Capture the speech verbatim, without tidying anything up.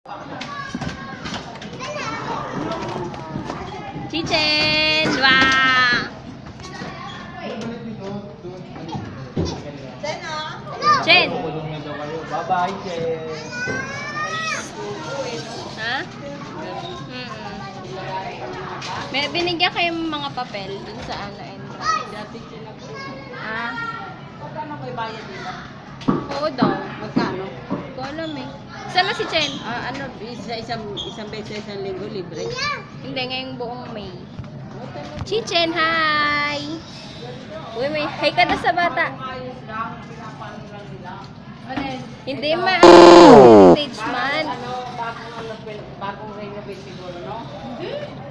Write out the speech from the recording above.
Chichen! Wow! Chen! Bye-bye, Chen! Ha? Mm-mm. May binigyan kayong mga papel dun sa ano, entrance. Dati Chen ako. Ah? Magkano ko ibayad dito? Oo daw. Magkano? Hindi ko alam eh. Sama si Chen. Ah, ano, isa, isang, isang beses sa isang linggo, libre? Hindi, ngayong buong May. Chichen, hi! Uy, may hi ka na sa bata. Ayos lang, pinapano lang nila. Ano yun? Hindi ma stage man. Ano, bagong, ano, bagong renovate siguro, no? Hindi.